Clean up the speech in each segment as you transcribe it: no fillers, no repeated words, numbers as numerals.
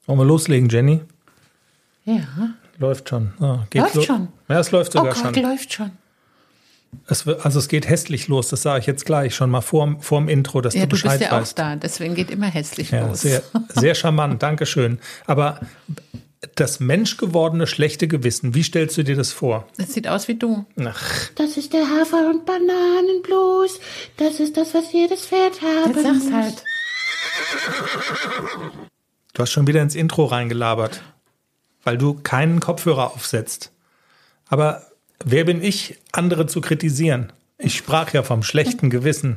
Wollen wir loslegen, Jenny? Ja. Läuft schon. Läuft schon? Ja, es läuft sogar schon. Läuft schon. Es geht hässlich los, das sage ich jetzt gleich schon mal vorm Intro, dass du Bescheid weißt. Ja, du bist ja auch da, deswegen geht immer hässlich los. Sehr, sehr charmant, Dankeschön. Aber das menschgewordene schlechte Gewissen, wie stellst du dir das vor? Das sieht aus wie du. Ach. Das ist der Hafer- und Bananenblues. Das ist das, was jedes Pferd haben Jetzt sag's halt. Du hast schon wieder ins Intro reingelabert, weil du keinen Kopfhörer aufsetzt. Aber wer bin ich, andere zu kritisieren? Ich sprach ja vom schlechten Gewissen.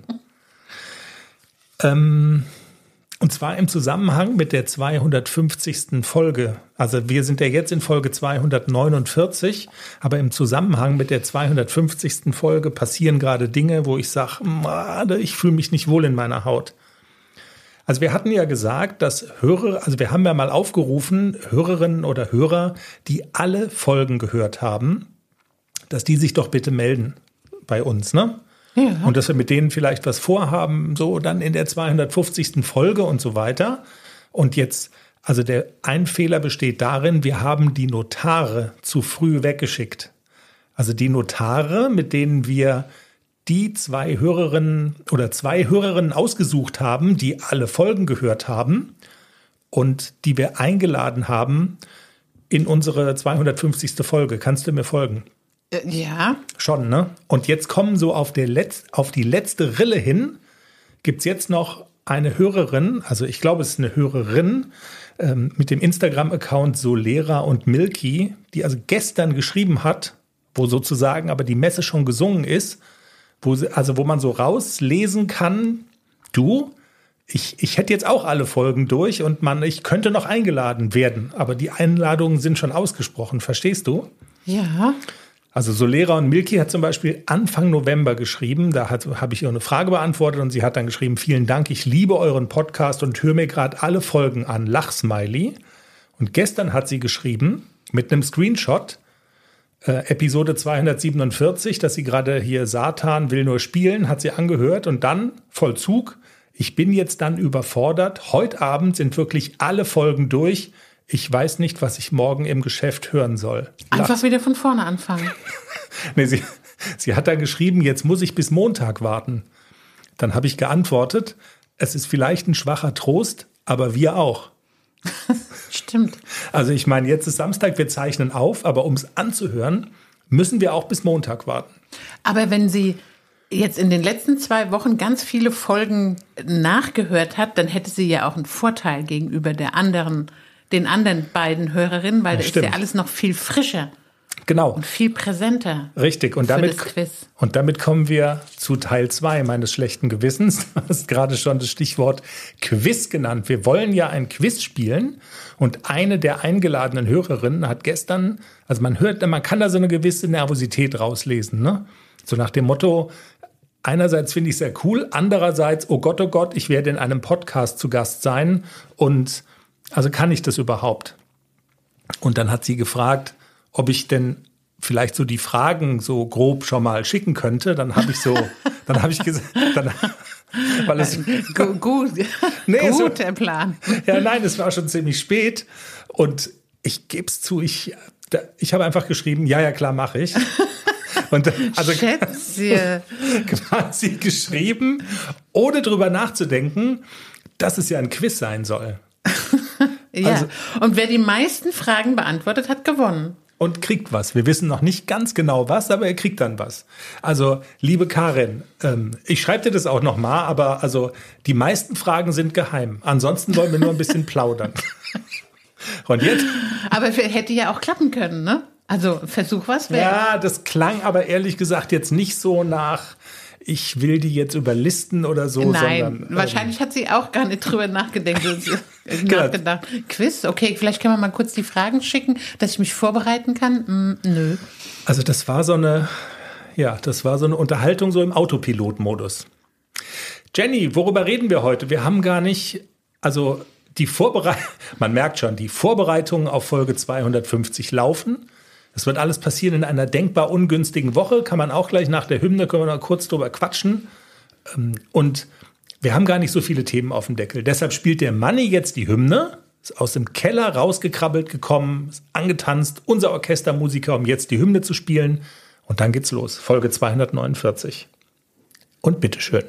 Und zwar im Zusammenhang mit der 250. Folge. Also wir sind ja jetzt in Folge 249, aber im Zusammenhang mit der 250. Folge passieren gerade Dinge, wo ich sage, ich fühle mich nicht wohl in meiner Haut. Also wir hatten ja gesagt, dass wir haben ja mal aufgerufen, Hörerinnen oder Hörer, die alle Folgen gehört haben, dass die sich doch bitte melden bei uns, ne? Ja. Und dass wir mit denen vielleicht was vorhaben, so dann in der 250. Folge und so weiter. Und jetzt, also ein Fehler besteht darin, wir haben die Notare zu früh weggeschickt. Also die Notare, mit denen wir die zwei Hörerinnen ausgesucht haben, die alle Folgen gehört haben und die wir eingeladen haben in unsere 250. Folge. Kannst du mir folgen? Ja. Schon, ne? Und jetzt kommen so auf die letzte Rille hin, gibt's jetzt noch eine Hörerin, also ich glaube, es ist eine Hörerin mit dem Instagram-Account Solera und Milky, die also gestern geschrieben hat, wo sozusagen aber die Messe schon gesungen ist, wo man so rauslesen kann, ich hätte jetzt auch alle Folgen durch und ich könnte noch eingeladen werden, aber die Einladungen sind schon ausgesprochen, verstehst du? Ja. Also Solera und Milky hat zum Beispiel Anfang November geschrieben, da habe ich ihr eine Frage beantwortet und sie hat dann geschrieben, vielen Dank, ich liebe euren Podcast und höre mir gerade alle Folgen an, Lachsmiley. Und gestern hat sie geschrieben, mit einem Screenshot, Episode 247, dass sie gerade hier Satan will nur spielen, hat sie angehört und dann Vollzug, ich bin jetzt dann überfordert, heute Abend sind wirklich alle Folgen durch, ich weiß nicht, was ich morgen im Geschäft hören soll. Einfach wieder von vorne anfangen. Nee, sie hat dann geschrieben, jetzt muss ich bis Montag warten. Dann habe ich geantwortet, es ist vielleicht ein schwacher Trost, aber wir auch. Stimmt. Also ich meine, jetzt ist Samstag, wir zeichnen auf, aber um es anzuhören, müssen wir auch bis Montag warten. Aber wenn sie jetzt in den letzten 2 Wochen ganz viele Folgen nachgehört hat, dann hätte sie ja auch einen Vorteil gegenüber den anderen beiden Hörerinnen, weil da ist ja alles noch viel frischer. Genau. Und viel präsenter. Richtig. Und damit kommen wir zu Teil 2 meines schlechten Gewissens. Du hast gerade schon das Stichwort Quiz genannt. Wir wollen ja ein Quiz spielen. Und eine der eingeladenen Hörerinnen hat gestern, also man kann da so eine gewisse Nervosität rauslesen, ne? So nach dem Motto, einerseits finde ich es sehr cool, andererseits, oh Gott, ich werde in einem Podcast zu Gast sein und also kann ich das überhaupt? Und dann hat sie gefragt, ob ich denn vielleicht so die Fragen so grob schon mal schicken könnte. Dann habe ich gesagt, weil es guter Plan. Ja, nein, es war schon ziemlich spät und ich gebe es zu, ich habe einfach geschrieben, ja klar, mache ich. Und also quasi geschrieben, ohne drüber nachzudenken, dass es ja ein Quiz sein soll. Ja, also, und wer die meisten Fragen beantwortet, hat gewonnen. Und kriegt was. Wir wissen noch nicht ganz genau was, aber er kriegt dann was. Also, liebe Karin, ich schreibe dir das auch noch mal, aber also die meisten Fragen sind geheim. Ansonsten wollen wir nur ein bisschen plaudern. Und jetzt? Aber hätte ja auch klappen können, ne? Also Versuch was wäre. Ja, das klang aber ehrlich gesagt jetzt nicht so nach, ich will die jetzt überlisten oder so. Nein, sondern, wahrscheinlich hat sie auch gar nicht drüber nachgedacht. Quiz, okay, vielleicht können wir mal kurz die Fragen schicken, dass ich mich vorbereiten kann. Nö. Also das war so eine Unterhaltung so im Autopilot-Modus. Jenny, worüber reden wir heute? Wir haben gar nicht, also man merkt schon, die Vorbereitungen auf Folge 250 laufen. Das wird alles passieren in einer denkbar ungünstigen Woche. Kann man auch gleich nach der Hymne, können wir noch kurz drüber quatschen. Und wir haben gar nicht so viele Themen auf dem Deckel. Deshalb spielt der Manni jetzt die Hymne. ist aus dem Keller rausgekrabbelt gekommen, ist angetanzt, unser Orchestermusiker, um jetzt die Hymne zu spielen. Und dann geht's los, Folge 249. Und bitteschön.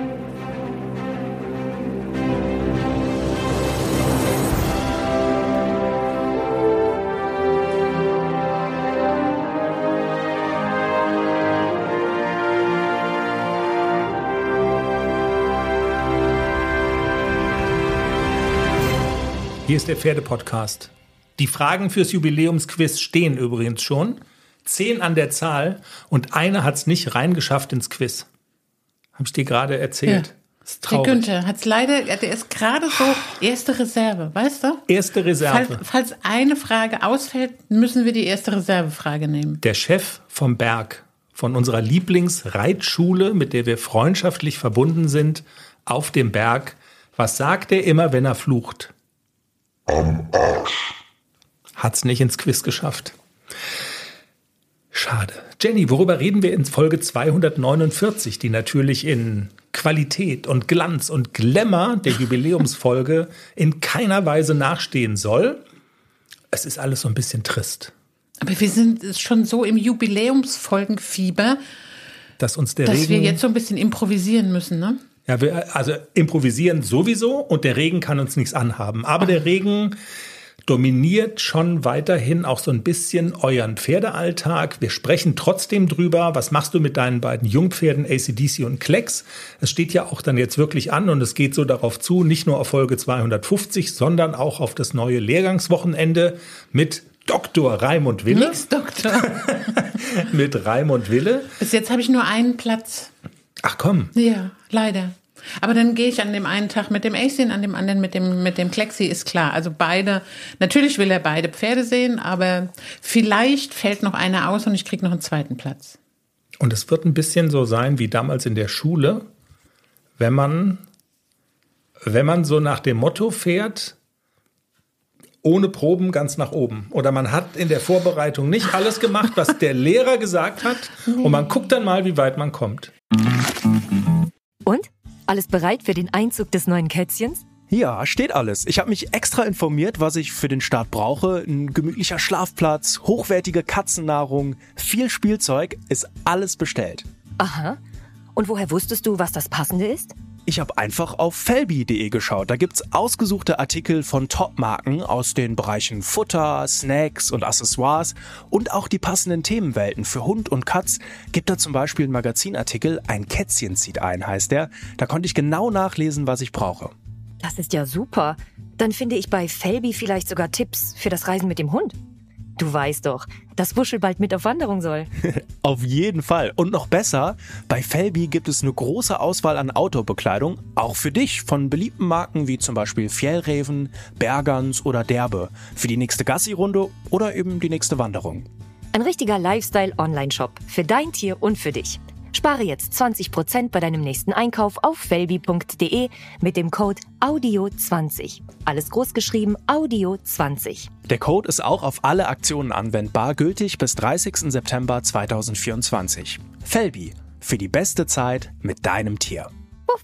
Hier ist der Pferde-Podcast. Die Fragen fürs Jubiläumsquiz stehen übrigens schon. 10 an der Zahl und eine hat es nicht reingeschafft ins Quiz. Habe ich dir gerade erzählt. Ja. Der Günther hat es leider, der ist gerade so erste Reserve, weißt du? Erste Reserve. Falls eine Frage ausfällt, müssen wir die erste Reservefrage nehmen. Der Chef vom Berg, von unserer Lieblingsreitschule, mit der wir freundschaftlich verbunden sind, auf dem Berg. Was sagt er immer, wenn er flucht? Am Arsch. Hat's nicht ins Quiz geschafft. Schade. Jenny, worüber reden wir in Folge 249, die natürlich in Qualität und Glanz und Glamour der Jubiläumsfolge in keiner Weise nachstehen soll? Es ist alles so ein bisschen trist. Aber wir sind schon so im Jubiläumsfolgenfieber, dass wir jetzt so ein bisschen improvisieren müssen, ne? Ja, also improvisieren sowieso und der Regen kann uns nichts anhaben. Aber der Regen dominiert schon weiterhin auch so ein bisschen euren Pferdealltag. Wir sprechen trotzdem drüber. Was machst du mit deinen beiden Jungpferden AC/DC und Klecks? Es steht ja auch dann jetzt wirklich an und es geht so darauf zu, nicht nur auf Folge 250, sondern auch auf das neue Lehrgangswochenende mit Dr. Raimund Wille. Nix Doktor. Mit Raimund Wille. Bis jetzt habe ich nur einen Platz. Ach komm. Ja, leider. Aber dann gehe ich an dem einen Tag mit dem AC und an dem anderen mit dem Klexi, ist klar. Also beide, natürlich will er beide Pferde sehen, aber vielleicht fällt noch einer aus und ich kriege noch einen zweiten Platz. Und es wird ein bisschen so sein wie damals in der Schule, wenn man so nach dem Motto fährt, ohne Proben ganz nach oben. Oder man hat in der Vorbereitung nicht alles gemacht, was der Lehrer gesagt hat. Und man guckt dann mal, wie weit man kommt. Und? Alles bereit für den Einzug des neuen Kätzchens? Ja, steht alles. Ich habe mich extra informiert, was ich für den Start brauche. Ein gemütlicher Schlafplatz, hochwertige Katzennahrung, viel Spielzeug, ist alles bestellt. Aha. Und woher wusstest du, was das Passende ist? Ich habe einfach auf felby.de geschaut. Da gibt's ausgesuchte Artikel von Top-Marken aus den Bereichen Futter, Snacks und Accessoires und auch die passenden Themenwelten für Hund und Katz. Gibt da zum Beispiel einen Magazinartikel, ein Kätzchen zieht ein, heißt der. Da konnte ich genau nachlesen, was ich brauche. Das ist ja super. Dann finde ich bei Felby vielleicht sogar Tipps für das Reisen mit dem Hund. Du weißt doch, dass Wuschel bald mit auf Wanderung soll. Auf jeden Fall. Und noch besser, bei Felby gibt es eine große Auswahl an Outdoor-Bekleidung, auch für dich, von beliebten Marken wie zum Beispiel Fjällräven, Bergans oder Derbe, für die nächste Gassi-Runde oder eben die nächste Wanderung. Ein richtiger Lifestyle-Online-Shop für dein Tier und für dich. Spare jetzt 20% bei deinem nächsten Einkauf auf felby.de mit dem Code AUDIO20. Alles großgeschrieben AUDIO20. Der Code ist auch auf alle Aktionen anwendbar, gültig bis 30. September 2024. Felby, für die beste Zeit mit deinem Tier. Puff.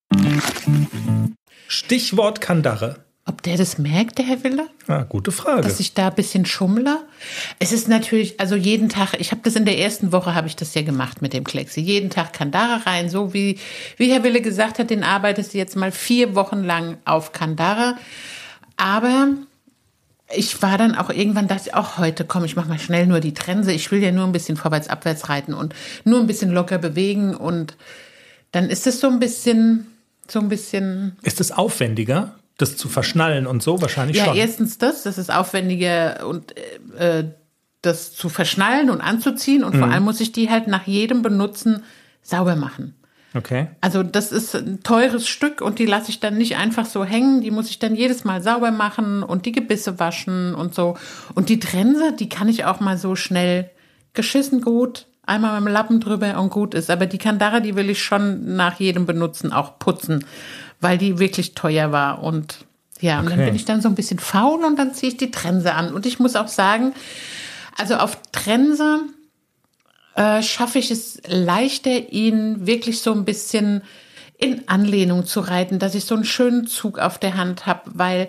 Stichwort Kandare. Ob der das merkt, der Herr Wille? Ah, gute Frage. Dass ich da ein bisschen schummle? Es ist natürlich, also jeden Tag, ich habe das in der ersten Woche, habe ich das ja gemacht mit dem Klexi. Jeden Tag Kandare rein, so wie Herr Wille gesagt hat, den arbeitest du jetzt mal 4 Wochen lang auf Kandare. Aber ich war dann auch irgendwann, dachte ich, auch heute, komm, ich mach mal schnell nur die Trense. Ich will ja nur ein bisschen vorwärts, abwärts reiten und nur ein bisschen locker bewegen. Und dann ist es so ein bisschen. Ist es aufwendiger? Das zu verschnallen und so wahrscheinlich schon. Ja, erstens das ist aufwendiger und das zu verschnallen und anzuziehen und vor allem muss ich die halt nach jedem Benutzen sauber machen. Okay. Also das ist ein teures Stück und die lasse ich dann nicht einfach so hängen, die muss ich dann jedes Mal sauber machen und die Gebisse waschen und so. Und die Trense, die kann ich auch mal so schnell geschissen gut, einmal mit dem Lappen drüber und gut ist. Aber die Kandare, die will ich schon nach jedem Benutzen auch putzen, weil die wirklich teuer war. Und ja, und dann bin ich dann so ein bisschen faul und dann ziehe ich die Trense an. Und ich muss auch sagen, also auf Trense schaffe ich es leichter, ihn wirklich so ein bisschen in Anlehnung zu reiten, dass ich so einen schönen Zug auf der Hand habe, weil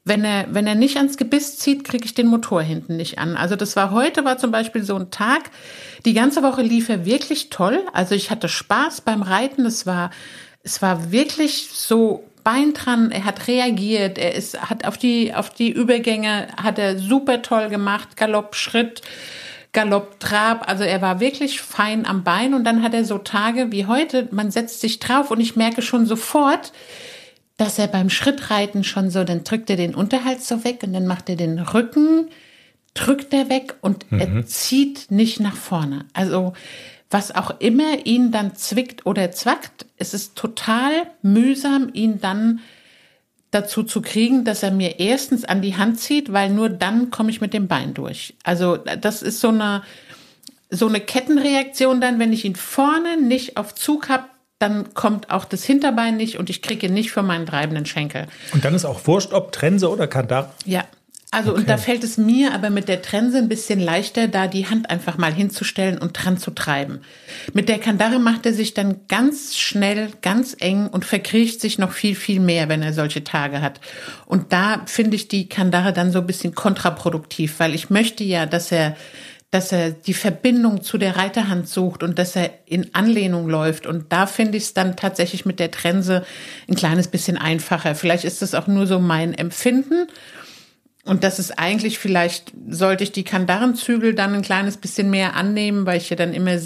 wenn er nicht ans Gebiss zieht, kriege ich den Motor hinten nicht an. Also heute war zum Beispiel so ein Tag, die ganze Woche lief er wirklich toll. Also ich hatte Spaß beim Reiten. Es war wirklich so Bein dran. Er hat reagiert. Hat auf die Übergänge hat er super toll gemacht. Galopp, Schritt, Galopp, Trab. Also er war wirklich fein am Bein. Und dann hat er so Tage wie heute. Man setzt sich drauf und ich merke schon sofort, dass er beim Schrittreiten schon so, dann drückt er den Unterhalt so weg und dann macht er den Rücken, drückt er weg und er zieht nicht nach vorne. Also was auch immer ihn dann zwickt oder zwackt, es ist total mühsam, ihn dann dazu zu kriegen, dass er mir erstens an die Hand zieht, weil nur dann komme ich mit dem Bein durch. Also das ist so eine Kettenreaktion dann, wenn ich ihn vorne nicht auf Zug habe, dann kommt auch das Hinterbein nicht und ich kriege ihn nicht für meinen treibenden Schenkel. Und dann ist auch wurscht, ob Trense oder Kandare? Ja, also okay. Und da fällt es mir aber mit der Trense ein bisschen leichter, da die Hand einfach mal hinzustellen und dran zu treiben. Mit der Kandare macht er sich dann ganz schnell, ganz eng und verkriecht sich noch viel, viel mehr, wenn er solche Tage hat. Und da finde ich die Kandare dann so ein bisschen kontraproduktiv, weil ich möchte ja, dass er die Verbindung zu der Reiterhand sucht und dass er in Anlehnung läuft. Und da finde ich es dann tatsächlich mit der Trense ein kleines bisschen einfacher. Vielleicht ist das auch nur so mein Empfinden. Und das ist eigentlich, vielleicht sollte ich die Kandarenzügel dann ein kleines bisschen mehr annehmen, weil ich ja dann immer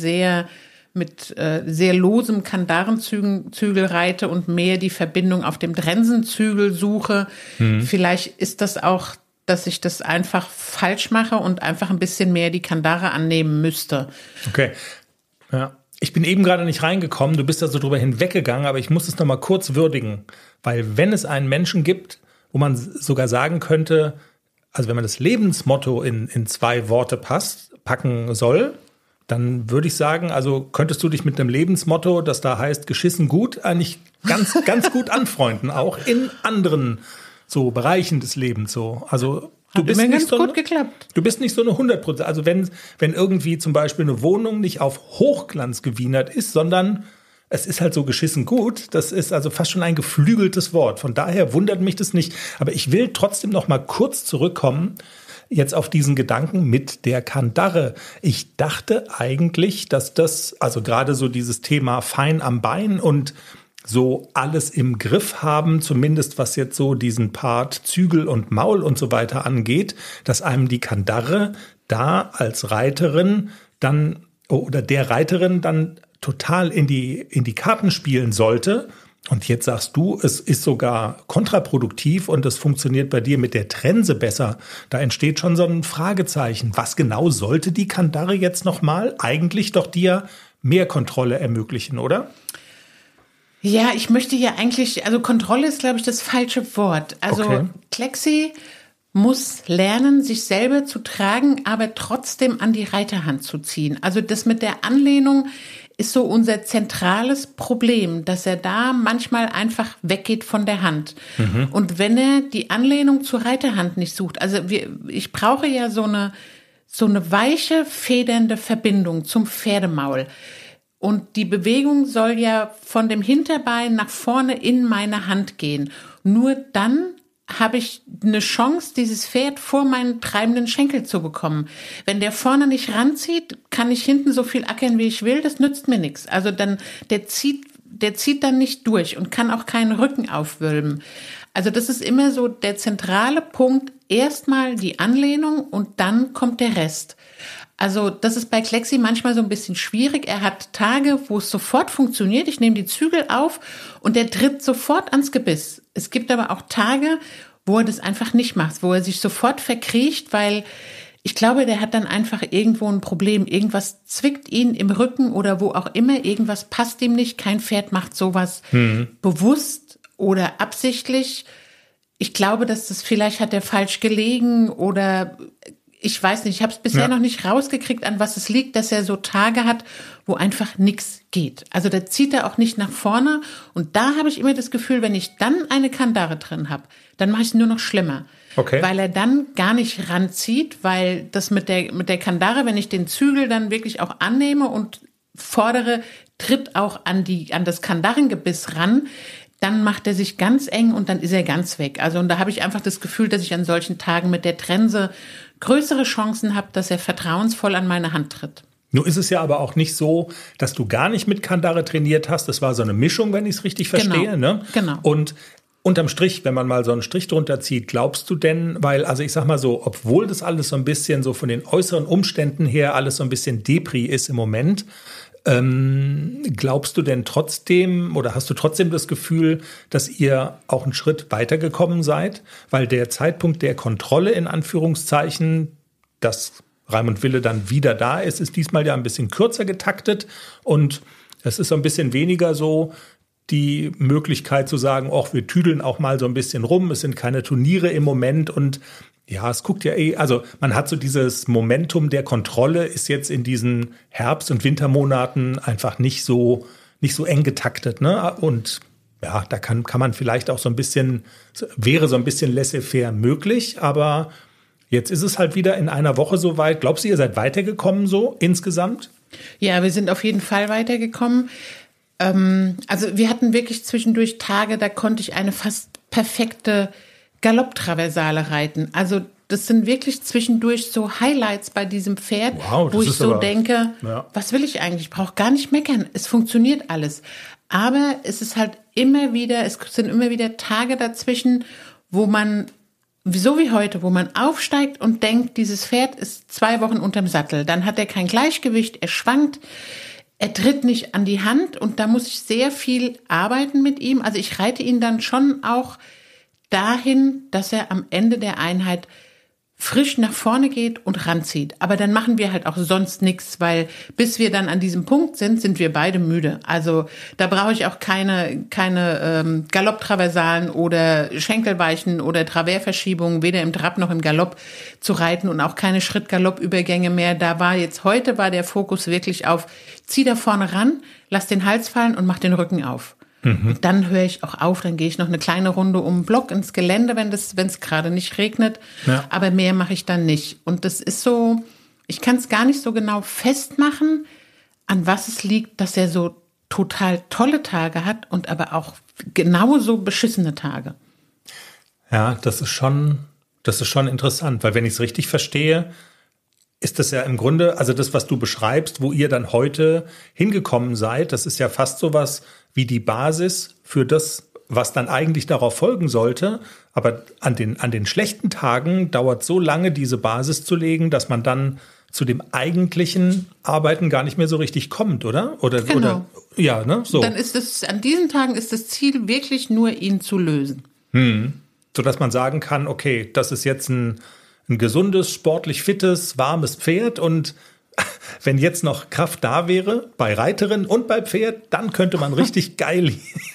mit sehr losem Kandarenzügel reite und mehr die Verbindung auf dem Trensenzügel suche. Vielleicht ist das auch, dass ich das einfach falsch mache und einfach ein bisschen mehr die Kandare annehmen müsste. Okay, ja. Ich bin eben gerade nicht reingekommen, du bist da so drüber hinweggegangen, aber ich muss es noch mal kurz würdigen, weil wenn es einen Menschen gibt, wo man sogar sagen könnte, also wenn man das Lebensmotto in 2 Worte packen soll, dann würde ich sagen, also könntest du dich mit einem Lebensmotto, das da heißt geschissen gut, eigentlich ganz, ganz gut anfreunden, auch in anderen so Bereichen des Lebens so. Also du bist nicht so gut geklappt. Du bist nicht so eine 100%. Also wenn irgendwie zum Beispiel eine Wohnung nicht auf Hochglanz gewienert ist, sondern es ist halt so geschissen gut, das ist also fast schon ein geflügeltes Wort. Von daher wundert mich das nicht. Aber ich will trotzdem noch mal kurz zurückkommen jetzt auf diesen Gedanken mit der Kandare. Ich dachte eigentlich, dass das, also gerade so dieses Thema fein am Bein und so alles im Griff haben, zumindest was jetzt so diesen Part Zügel und Maul und so weiter angeht, dass einem die Kandare da als Reiterin dann oder der Reiterin dann total in die Karten spielen sollte. Und jetzt sagst du, es ist sogar kontraproduktiv und es funktioniert bei dir mit der Trense besser. Da entsteht schon so ein Fragezeichen. Was genau sollte die Kandare jetzt nochmal? Eigentlich doch dir mehr Kontrolle ermöglichen, oder? Ja, ich möchte ja eigentlich, also Kontrolle ist, glaube ich, das falsche Wort. Also okay. Klexi muss lernen, sich selber zu tragen, aber trotzdem an die Reiterhand zu ziehen. Also das mit der Anlehnung ist so unser zentrales Problem, dass er da manchmal einfach weggeht von der Hand. Und wenn er die Anlehnung zur Reiterhand nicht sucht, also ich brauche ja so eine weiche, federnde Verbindung zum Pferdemaul. Und die Bewegung soll ja von dem Hinterbein nach vorne in meine Hand gehen. Nur dann habe ich eine Chance, dieses Pferd vor meinen treibenden Schenkel zu bekommen. Wenn der vorne nicht ranzieht, kann ich hinten so viel ackern, wie ich will. Das nützt mir nichts. Also dann, der zieht dann nicht durch und kann auch keinen Rücken aufwölben. Also das ist immer so der zentrale Punkt. Erstmal die Anlehnung und dann kommt der Rest. Also das ist bei Klexi manchmal so ein bisschen schwierig. Er hat Tage, wo es sofort funktioniert. Ich nehme die Zügel auf und er tritt sofort ans Gebiss. Es gibt aber auch Tage, wo er das einfach nicht macht, wo er sich sofort verkriecht, weil ich glaube, der hat dann einfach irgendwo ein Problem. Irgendwas zwickt ihn im Rücken oder wo auch immer. Irgendwas passt ihm nicht. Kein Pferd macht sowas bewusst oder absichtlich. Ich glaube, dass das vielleicht hat er falsch gelegen oder ich weiß nicht, ich habe es bisher noch nicht rausgekriegt, an was es liegt, dass er so Tage hat, wo einfach nichts geht. Also da zieht er auch nicht nach vorne. Und da habe ich immer das Gefühl, wenn ich dann eine Kandare drin habe, dann mache ich es nur noch schlimmer. Okay. Weil er dann gar nicht ranzieht, weil das mit der Kandare, wenn ich den Zügel dann wirklich auch annehme und fordere, tritt auch an das Kandarengebiss ran, dann macht er sich ganz eng und dann ist er ganz weg. Also und da habe ich einfach das Gefühl, dass ich an solchen Tagen mit der Trense größere Chancen habe, dass er vertrauensvoll an meine Hand tritt. Nun ist es ja aber auch nicht so, dass du gar nicht mit Kandare trainiert hast. Das war so eine Mischung, wenn ich es richtig verstehe. Genau, ne? genau. Und unterm Strich, wenn man mal so einen Strich drunter zieht, glaubst du denn, weil, also ich sag mal so, obwohl das alles so ein bisschen so von den äußeren Umständen her alles so ein bisschen Depri ist im Moment, glaubst du denn trotzdem oder hast du trotzdem das Gefühl, dass ihr auch einen Schritt weitergekommen seid? Weil der Zeitpunkt der Kontrolle in Anführungszeichen, dass Raimund Wille dann wieder da ist diesmal ja ein bisschen kürzer getaktet und es ist so ein bisschen weniger so die Möglichkeit zu sagen, wir tüdeln auch mal so ein bisschen rum, es sind keine Turniere im Moment und ja, es guckt ja also man hat so dieses Momentum der Kontrolle ist jetzt in diesen Herbst- und Wintermonaten einfach nicht so eng getaktet, ne? Und ja, da kann man vielleicht auch wäre so ein bisschen laissez-faire möglich, aber jetzt ist es halt wieder in einer Woche soweit. Glaubst du, ihr seid weitergekommen so insgesamt? Ja, wir sind auf jeden Fall weitergekommen. Also wir hatten wirklich zwischendurch Tage, da konnte ich eine fast perfekte Galopptraversale reiten. Also das sind wirklich zwischendurch so Highlights bei diesem Pferd, wo ich so denke, was will ich eigentlich? Ich brauche gar nicht meckern. Es funktioniert alles. Aber es ist halt es sind immer wieder Tage dazwischen, wo man so wie heute, wo man aufsteigt und denkt, dieses Pferd ist 2 Wochen unterm Sattel. Dann hat er kein Gleichgewicht, er schwankt, er tritt nicht an die Hand und da muss ich sehr viel arbeiten mit ihm. Also ich reite ihn dann schon auch dahin, dass er am Ende der Einheit frisch nach vorne geht und ranzieht. Aber dann machen wir halt auch sonst nichts, weil bis wir dann an diesem Punkt sind wir beide müde. Also da brauche ich auch keine Galopptraversalen oder Schenkelweichen oder Traversverschiebungen, weder im Trab noch im Galopp zu reiten und auch keine Schrittgaloppübergänge mehr. Heute war der Fokus wirklich auf, zieh da vorne ran, lass den Hals fallen und mach den Rücken auf. Und dann höre ich auch auf, dann gehe ich noch eine kleine Runde um den Block ins Gelände, wenn es gerade nicht regnet. Ja. Aber mehr mache ich dann nicht. Und das ist so, ich kann es gar nicht so genau festmachen, an was es liegt, dass er so total tolle Tage hat und aber auch genauso beschissene Tage. Ja, das ist schon interessant, weil wenn ich es richtig verstehe, ist das ja im Grunde, also das, was du beschreibst, wo ihr dann heute hingekommen seid, das ist ja fast sowas wie die Basis für das, was dann eigentlich darauf folgen sollte. Aber an den schlechten Tagen dauert so lange, diese Basis zu legen, dass man dann zu dem eigentlichen Arbeiten gar nicht mehr so richtig kommt, oder? Genau. Ja, ne? So. Dann an diesen Tagen ist das Ziel wirklich nur, ihn zu lösen. Sodass man sagen kann, okay, das ist jetzt ein gesundes, sportlich fittes, warmes Pferd und wenn jetzt noch Kraft da wäre, bei Reiterin und bei Pferd, dann könnte man richtig geil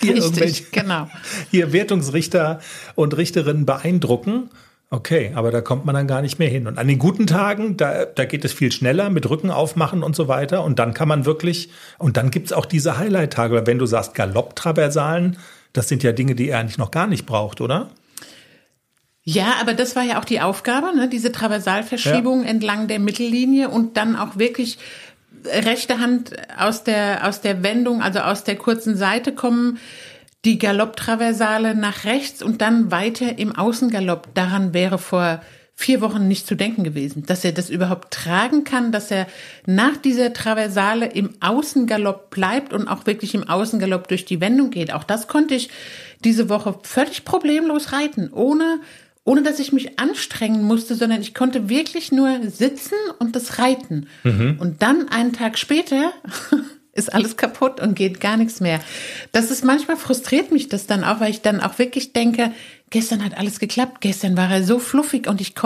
hier Wertungsrichter und Richterinnen beeindrucken. Okay, aber da kommt man dann gar nicht mehr hin. Und an den guten Tagen, da geht es viel schneller mit Rücken aufmachen und so weiter. Und dann kann man wirklich, und dann gibt's auch diese Highlight-Tage. Weil wenn du sagst Galopptraversalen, das sind ja Dinge, die er eigentlich noch gar nicht braucht, oder? Ja, aber das war ja auch die Aufgabe, ne? Diese Traversalverschiebung entlang der Mittellinie und dann auch wirklich rechte Hand aus der Wendung, also aus der kurzen Seite kommen, die Galopptraversale nach rechts und dann weiter im Außengalopp. Daran wäre vor 4 Wochen nicht zu denken gewesen, dass er das überhaupt tragen kann, dass er nach dieser Traversale im Außengalopp bleibt und auch wirklich im Außengalopp durch die Wendung geht. Auch das konnte ich diese Woche völlig problemlos reiten, ohne dass ich mich anstrengen musste, sondern ich konnte wirklich nur sitzen und das reiten. Und dann einen Tag später ist alles kaputt und geht gar nichts mehr. Manchmal frustriert mich das dann auch, weil ich dann auch wirklich denke, gestern hat alles geklappt, gestern war er so fluffig und ich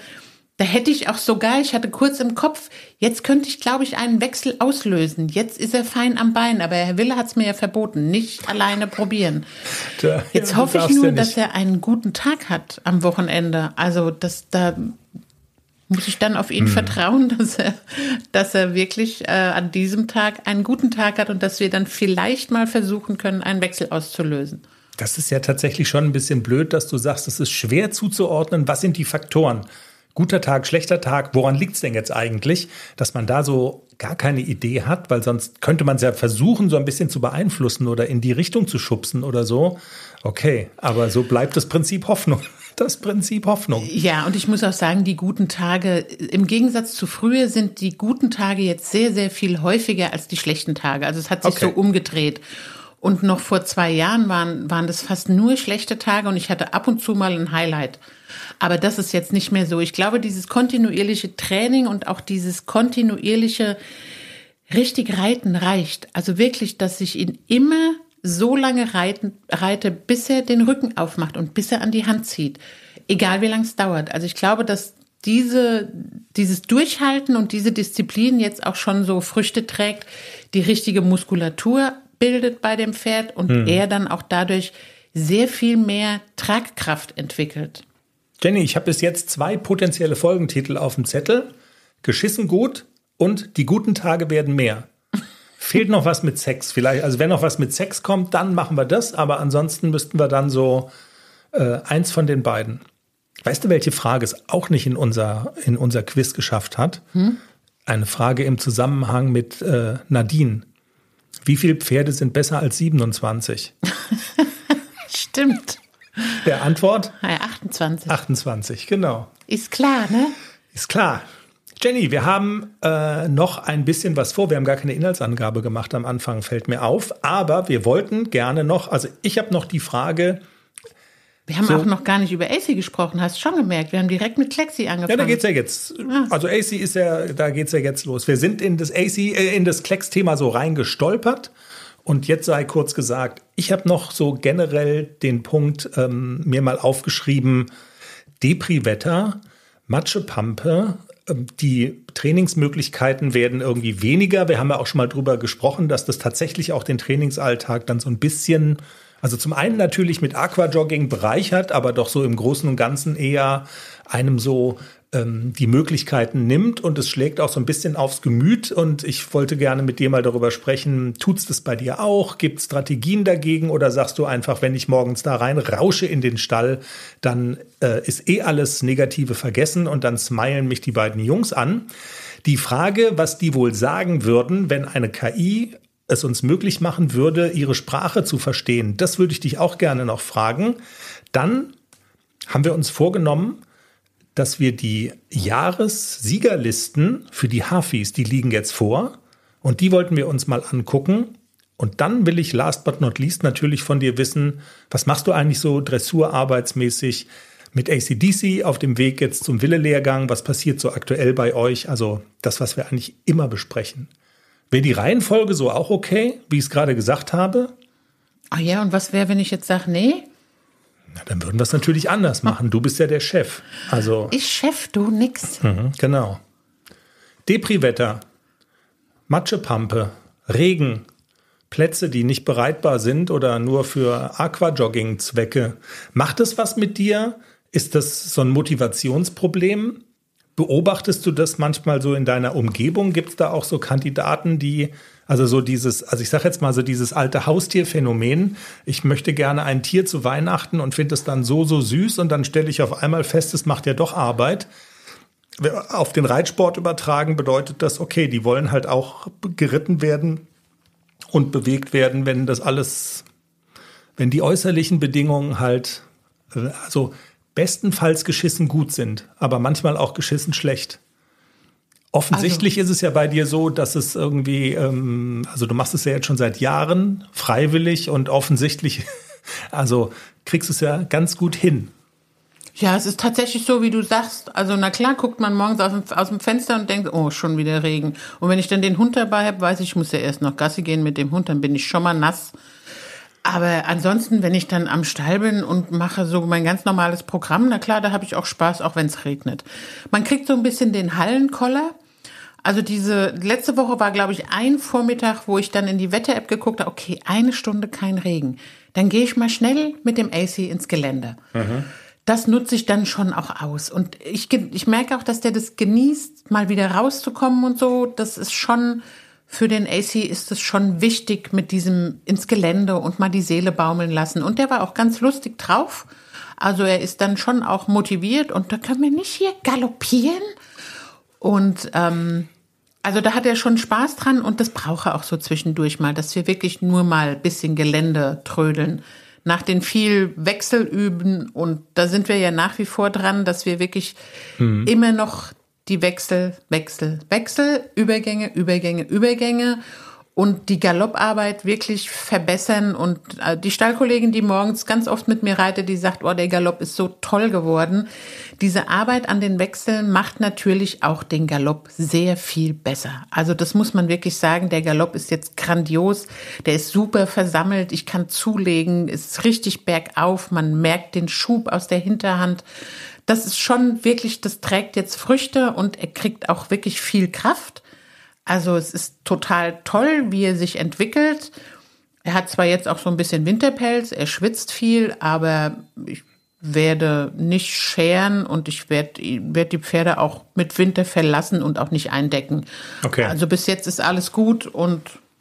hatte kurz im Kopf, jetzt könnte ich, glaube ich, einen Wechsel auslösen. Jetzt ist er fein am Bein, aber Herr Wille hat es mir ja verboten, nicht alleine probieren. Jetzt hoffe ich nur, dass er einen guten Tag hat am Wochenende. Also da muss ich dann auf ihn vertrauen, dass er wirklich an diesem Tag einen guten Tag hat und dass wir dann vielleicht mal versuchen können, einen Wechsel auszulösen. Das ist ja tatsächlich schon ein bisschen blöd, dass du sagst, es ist schwer zuzuordnen, was sind die Faktoren. guter Tag, schlechter Tag, woran liegt es denn jetzt eigentlich, dass man da so gar keine Idee hat, weil sonst könnte man es ja versuchen, so ein bisschen zu beeinflussen oder in die Richtung zu schubsen oder so. Okay, aber so bleibt das Prinzip Hoffnung. Das Prinzip Hoffnung. Ja, und ich muss auch sagen, die guten Tage, im Gegensatz zu früher sind die guten Tage jetzt sehr, sehr viel häufiger als die schlechten Tage. Also es hat sich so umgedreht. Und noch vor 2 Jahren waren das fast nur schlechte Tage und ich hatte ab und zu mal ein Highlight. Aber das ist jetzt nicht mehr so. Ich glaube, dieses kontinuierliche Training und auch dieses kontinuierliche richtig Reiten reicht. Also wirklich, dass ich ihn immer so lange reite, bis er den Rücken aufmacht und bis er an die Hand zieht. Egal wie lange es dauert. Also ich glaube, dass dieses Durchhalten und diese Disziplin jetzt auch schon so Früchte trägt, die richtige Muskulatur bildet bei dem Pferd und er dann auch dadurch sehr viel mehr Tragkraft entwickelt. Jenny, ich habe bis jetzt 2 potenzielle Folgentitel auf dem Zettel. Geschissen gut und die guten Tage werden mehr. Fehlt noch was mit Sex vielleicht. Also wenn noch was mit Sex kommt, dann machen wir das. Aber ansonsten müssten wir dann so eins von den beiden. Weißt du, welche Frage es auch nicht in unser Quiz geschafft hat? Eine Frage im Zusammenhang mit Nadine. Wie viele Pferde sind besser als 27? Stimmt. Der Antwort? Ja, 28. 28, genau. Ist klar, ne? Ist klar. Jenny, wir haben noch ein bisschen was vor. Wir haben gar keine Inhaltsangabe gemacht am Anfang, fällt mir auf. Aber wir wollten gerne noch, also ich habe noch die Frage. Wir haben auch noch gar nicht über AC gesprochen, hast du schon gemerkt. Wir haben direkt mit Klexi angefangen. Ja, da geht's ja jetzt. Also AC ist ja, da geht's ja jetzt los. Wir sind in das in das Klecks-Thema so reingestolpert. Und jetzt sei kurz gesagt, ich habe noch so generell den Punkt mir mal aufgeschrieben, Depri-Wetter, Matschepampe, die Trainingsmöglichkeiten werden irgendwie weniger. Wir haben ja auch schon mal drüber gesprochen, dass das tatsächlich auch den Trainingsalltag dann so ein bisschen, also zum einen natürlich mit Aquajogging bereichert, aber doch so im Großen und Ganzen eher einem so die Möglichkeiten nimmt und es schlägt auch so ein bisschen aufs Gemüt und ich wollte gerne mit dir mal darüber sprechen, tut's das bei dir auch? Gibt es Strategien dagegen oder sagst du einfach, wenn ich morgens da rein rausche in den Stall, dann ist alles Negative vergessen und dann smilen mich die beiden Jungs an. Die Frage, was die wohl sagen würden, wenn eine KI es uns möglich machen würde, ihre Sprache zu verstehen, das würde ich dich auch gerne noch fragen. Dann haben wir uns vorgenommen, dass wir die Jahressiegerlisten für die Hafis, die liegen jetzt vor und die wollten wir uns mal angucken. Und dann will ich last but not least natürlich von dir wissen, was machst du eigentlich so dressurarbeitsmäßig mit AC/DC auf dem Weg jetzt zum Wille-Lehrgang? Was passiert so aktuell bei euch? Also das, was wir eigentlich immer besprechen. Wäre die Reihenfolge so auch okay, wie ich es gerade gesagt habe? Ah ja, und was wäre, wenn ich jetzt sage, nee? Na, dann würden wir es natürlich anders machen. Du bist ja der Chef. Also ich Chef, du nix. Genau. Depri-Wetter, Matschepampe, Regen, Plätze, die nicht bereitbar sind oder nur für Aquajogging-Zwecke. Macht das was mit dir? Ist das so ein Motivationsproblem? Beobachtest du das manchmal so in deiner Umgebung? Gibt es da auch so Kandidaten, die, also so dieses, also ich sage jetzt mal so dieses alte Haustierphänomen, ich möchte gerne ein Tier zu Weihnachten und finde es dann so süß und dann stelle ich auf einmal fest, es macht ja doch Arbeit. Auf den Reitsport übertragen bedeutet das, okay, die wollen halt auch geritten werden und bewegt werden, wenn das alles, wenn die äußerlichen Bedingungen halt, also bestenfalls geschissen gut sind, aber manchmal auch geschissen schlecht. Offensichtlich ist es ja bei dir so, dass es irgendwie, also du machst es ja jetzt schon seit Jahren freiwillig und offensichtlich, also kriegst du es ja ganz gut hin. Ja, es ist tatsächlich so, wie du sagst. Also na klar, guckt man morgens aus dem Fenster und denkt, oh, schon wieder Regen. Und wenn ich dann den Hund dabei habe, weiß ich muss ja erst noch Gassi gehen mit dem Hund, dann bin ich schon mal nass. Aber ansonsten, wenn ich dann am Stall bin und mache so mein ganz normales Programm, na klar, da habe ich auch Spaß, auch wenn es regnet. Man kriegt so ein bisschen den Hallenkoller. Also diese letzte Woche war, glaube ich, ein Vormittag, wo ich dann in die Wetter-App geguckt habe, okay, 1 Stunde kein Regen. Dann gehe ich mal schnell mit dem AC ins Gelände. Das nutze ich dann schon auch aus. Und ich merke auch, dass der das genießt, mal wieder rauszukommen und so. Das ist schon, für den AC ist es schon wichtig mit diesem ins Gelände und mal die Seele baumeln lassen. Und der war auch ganz lustig drauf. Also er ist dann schon auch motiviert und da können wir nicht hier galoppieren. Und also da hat er schon Spaß dran und das braucht er auch so zwischendurch mal, dass wir wirklich nur mal ein bisschen Gelände trödeln. Nach den viel Wechsel üben und da sind wir ja nach wie vor dran, dass wir wirklich immer noch die Wechsel, Übergänge und die Galopparbeit wirklich verbessern. Und die Stallkollegin, die morgens ganz oft mit mir reitet, die sagt, oh, der Galopp ist so toll geworden. Diese Arbeit an den Wechseln macht natürlich auch den Galopp sehr viel besser. Also das muss man wirklich sagen, der Galopp ist jetzt grandios, der ist super versammelt, ich kann zulegen, ist richtig bergauf, man merkt den Schub aus der Hinterhand. Das ist schon wirklich, das trägt jetzt Früchte und er kriegt auch wirklich viel Kraft. Also es ist total toll, wie er sich entwickelt. Er hat zwar jetzt auch so ein bisschen Winterpelz, er schwitzt viel, aber ich werde nicht scheren und ich werde die Pferde auch mit Winterfell lassen und auch nicht eindecken. Okay. Also bis jetzt ist alles gut und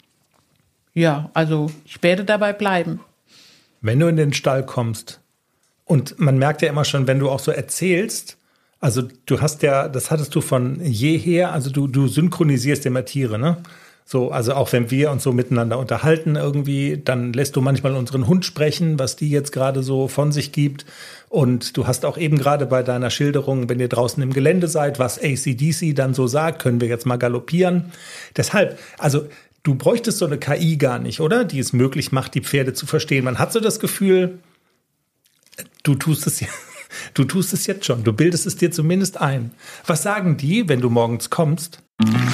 ja, also ich werde dabei bleiben. Wenn du in den Stall kommst und man merkt ja immer schon, wenn du auch so erzählst, also du hast ja, das hattest du von jeher, also du synchronisierst immer Tiere, ne? So, also auch wenn wir uns so miteinander unterhalten irgendwie, dann lässt du manchmal unseren Hund sprechen, was die jetzt gerade so von sich gibt. Und du hast auch eben gerade bei deiner Schilderung, wenn ihr draußen im Gelände seid, was AC/DC dann so sagt, können wir jetzt mal galoppieren. Deshalb, also du bräuchtest so eine KI gar nicht, oder? Die es möglich macht, die Pferde zu verstehen. Man hat so das Gefühl, du tust es ja. Du tust es jetzt schon, du bildest es dir zumindest ein. Was sagen die, wenn du morgens kommst?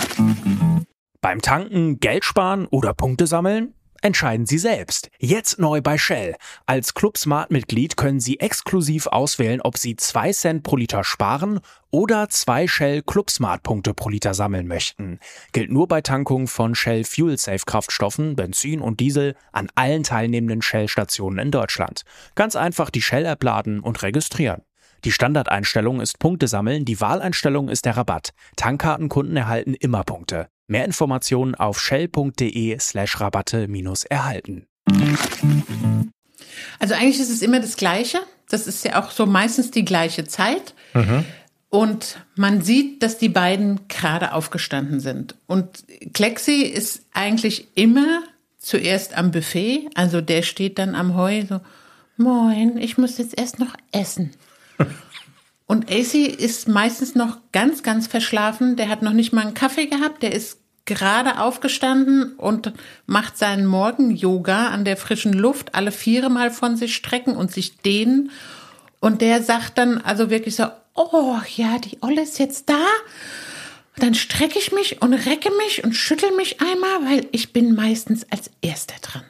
Beim Tanken, Geld sparen oder Punkte sammeln? Entscheiden Sie selbst. Jetzt neu bei Shell. Als Club Smart-Mitglied können Sie exklusiv auswählen, ob Sie 2 Cent pro Liter sparen oder 2 Shell Club Smart-Punkte pro Liter sammeln möchten. Gilt nur bei Tankung von Shell Fuel Safe Kraftstoffen, Benzin und Diesel an allen teilnehmenden Shell-Stationen in Deutschland. Ganz einfach die Shell-App laden und registrieren. Die Standardeinstellung ist Punkte sammeln, die Wahleinstellung ist der Rabatt. Tankkartenkunden erhalten immer Punkte. Mehr Informationen auf shell.de/Rabatte-erhalten. Also eigentlich ist es immer das Gleiche. Das ist ja auch so meistens die gleiche Zeit. Und man sieht, dass die beiden gerade aufgestanden sind. Und Klexi ist eigentlich immer zuerst am Buffet. Also der steht dann am Heu so, moin, ich muss jetzt erst noch essen. Und AC ist meistens noch ganz, ganz verschlafen. Der hat noch nicht mal einen Kaffee gehabt. Der ist gerade aufgestanden und macht seinen Morgen-Yoga an der frischen Luft, alle 4 Mal von sich strecken und sich dehnen. Und der sagt dann also wirklich so, oh ja, die Olle ist jetzt da. Dann strecke ich mich und recke mich und schüttel mich einmal, weil ich bin meistens als Erster dran.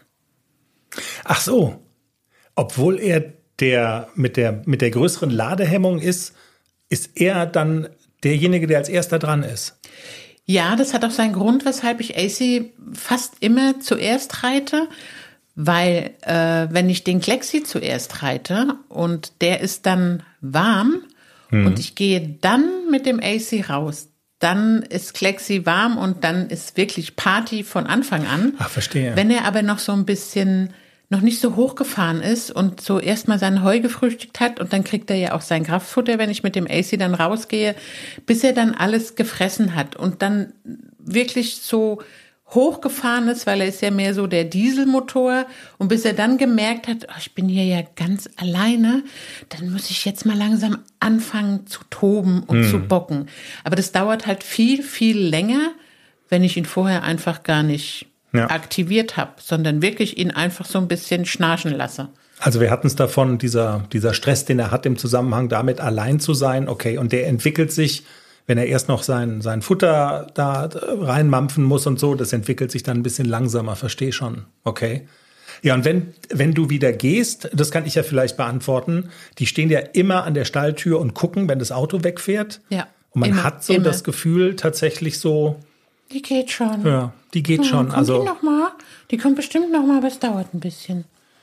Ach so, obwohl er mit der größeren Ladehemmung ist er dann derjenige, der als Erster dran ist. Ja, das hat auch seinen Grund, weshalb ich AC fast immer zuerst reite, weil wenn ich den Klexi zuerst reite und der ist dann warm und ich gehe dann mit dem AC raus, dann ist Klexi warm und dann ist wirklich Party von Anfang an. Ach, verstehe. Wenn er aber noch so ein bisschen noch nicht so hochgefahren ist und so erstmal sein Heu gefrühstückt hat und dann kriegt er ja auch sein Kraftfutter, wenn ich mit dem AC dann rausgehe, bis er dann alles gefressen hat und dann wirklich so hochgefahren ist, weil er ist ja mehr so der Dieselmotor und bis er dann gemerkt hat, oh, ich bin hier ja ganz alleine, dann muss ich jetzt mal langsam anfangen zu toben und zu bocken. Aber das dauert halt viel, viel länger, wenn ich ihn vorher einfach gar nicht aktiviert habe, sondern wirklich ihn einfach so ein bisschen schnarchen lasse. Also wir hatten es davon, dieser Stress, den er hat im Zusammenhang damit, allein zu sein, okay, und der entwickelt sich, wenn er erst noch sein Futter da reinmampfen muss und so, das entwickelt sich dann ein bisschen langsamer, verstehe schon, okay. Ja, und wenn du wieder gehst, das kann ich ja vielleicht beantworten, die stehen ja immer an der Stalltür und gucken, wenn das Auto wegfährt. Ja. Und man hat so das Gefühl tatsächlich so, die geht schon. Ja, die geht schon. Kommt die noch mal? Die kommt bestimmt noch mal, aber es dauert ein bisschen.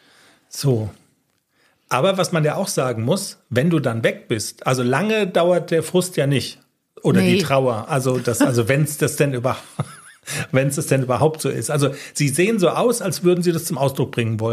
So. Aber was man ja auch sagen muss, wenn du dann weg bist, also lange dauert der Frust ja nicht. Oder die Trauer. Also wenn es das denn überhaupt so ist. Also sie sehen so aus, als würden sie das zum Ausdruck bringen wollen.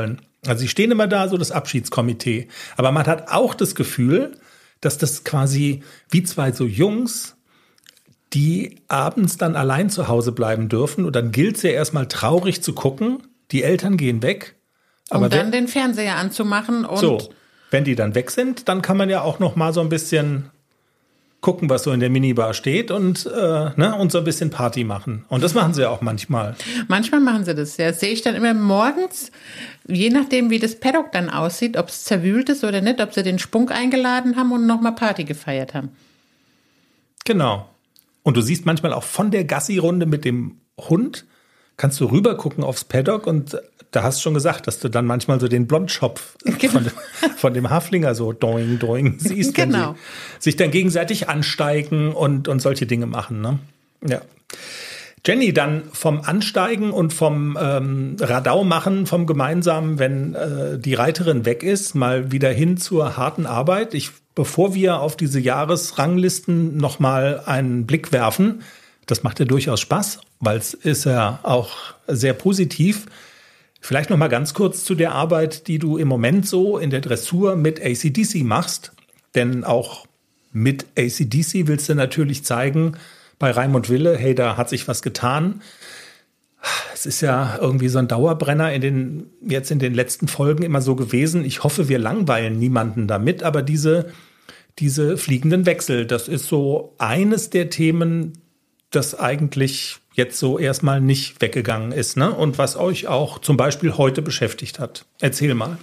Also sie stehen immer da, so das Abschiedskomitee. Aber man hat auch das Gefühl, dass das quasi wie zwei so Jungs, die abends dann allein zu Hause bleiben dürfen. Und dann gilt es ja erstmal traurig zu gucken. Die Eltern gehen weg. Aber dann den Fernseher anzumachen. Und so, wenn die dann weg sind, dann kann man ja auch noch mal so ein bisschen gucken, was so in der Minibar steht und so ein bisschen Party machen. Und das machen sie ja auch manchmal. Manchmal machen sie das, ja. Das sehe ich dann immer morgens, je nachdem, wie das Paddock dann aussieht, ob es zerwühlt ist oder nicht, ob sie den Spunk eingeladen haben und nochmal Party gefeiert haben. Genau. Und du siehst manchmal auch von der Gassi-Runde mit dem Hund, kannst du rüber gucken aufs Paddock und da hast du schon gesagt, dass du dann manchmal so den Blondschopf von dem Haflinger so doing, doing siehst, wenn sie sich dann gegenseitig ansteigen und solche Dinge machen. Ne? Ja. Jenny, dann vom Ansteigen und vom Radau machen, vom Gemeinsamen, wenn die Reiterin weg ist, mal wieder hin zur harten Arbeit. Bevor wir auf diese Jahresranglisten nochmal einen Blick werfen, das macht ja durchaus Spaß, weil es ist ja auch sehr positiv. Vielleicht noch mal ganz kurz zu der Arbeit, die du im Moment so in der Dressur mit AC/DC machst. Denn auch mit AC/DC willst du natürlich zeigen, bei Reim und Wille, hey, da hat sich was getan. Es ist ja irgendwie so ein Dauerbrenner jetzt in den letzten Folgen immer so gewesen. Ich hoffe, wir langweilen niemanden damit, aber diese fliegenden Wechsel, das ist so eines der Themen, das eigentlich jetzt so erstmal nicht weggegangen ist, ne? Und was euch auch zum Beispiel heute beschäftigt hat. Erzähl mal.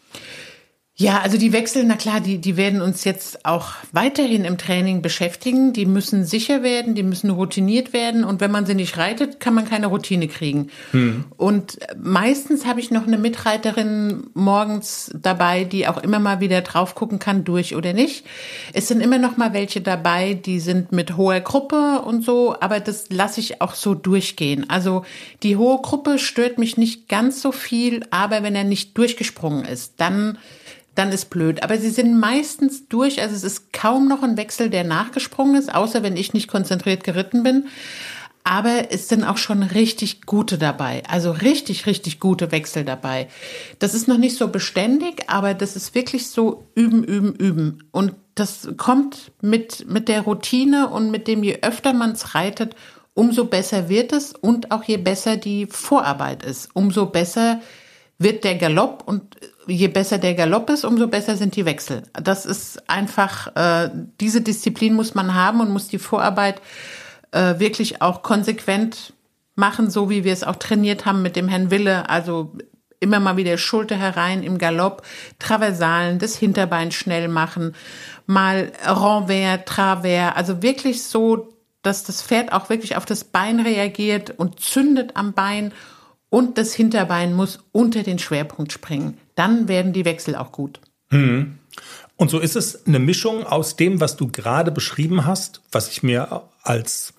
Ja, also die Wechsel, na klar, die werden uns jetzt auch weiterhin im Training beschäftigen. Die müssen sicher werden, die müssen routiniert werden. Und wenn man sie nicht reitet, kann man keine Routine kriegen. Und meistens habe ich noch eine Mitreiterin morgens dabei, die auch immer mal wieder drauf gucken kann, durch oder nicht. Es sind immer noch mal welche dabei, die sind mit hoher Gruppe und so, aber das lasse ich auch so durchgehen. Also die hohe Gruppe stört mich nicht ganz so viel, aber wenn er nicht durchgesprungen ist, dann ist blöd. Aber sie sind meistens durch, also es ist kaum noch ein Wechsel, der nachgesprungen ist, außer wenn ich nicht konzentriert geritten bin. Aber es sind auch schon richtig gute dabei, also richtig, richtig gute Wechsel dabei. Das ist noch nicht so beständig, aber das ist wirklich so üben, üben, üben. Und das kommt mit der Routine und mit dem, je öfter man es reitet, umso besser wird es und auch je besser die Vorarbeit ist, umso besser wird der Galopp und je besser der Galopp ist, umso besser sind die Wechsel. Das ist einfach, diese Disziplin muss man haben und muss die Vorarbeit wirklich auch konsequent machen, so wie wir es auch trainiert haben mit dem Herrn Wille. Also immer mal wieder Schulter herein im Galopp, Traversalen, das Hinterbein schnell machen, mal Renvers, Travers, also wirklich so, dass das Pferd auch wirklich auf das Bein reagiert und zündet am Bein. Und das Hinterbein muss unter den Schwerpunkt springen. Dann werden die Wechsel auch gut. Und so ist es eine Mischung aus dem, was du gerade beschrieben hast, was ich mir als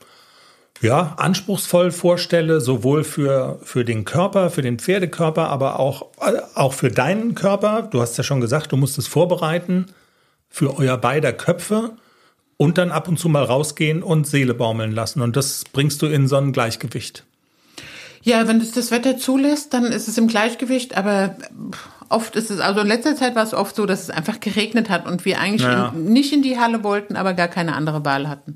anspruchsvoll vorstelle, sowohl für den Körper, für den Pferdekörper, aber auch für deinen Körper. Du hast ja schon gesagt, du musst es vorbereiten für euer beider Köpfe und dann ab und zu mal rausgehen und Seele baumeln lassen. Und das bringst du in so ein Gleichgewicht. Ja, wenn es das Wetter zulässt, dann ist es im Gleichgewicht, aber oft ist es, also in letzter Zeit war es oft so, dass es einfach geregnet hat und wir eigentlich nicht in die Halle wollten, aber gar keine andere Wahl hatten.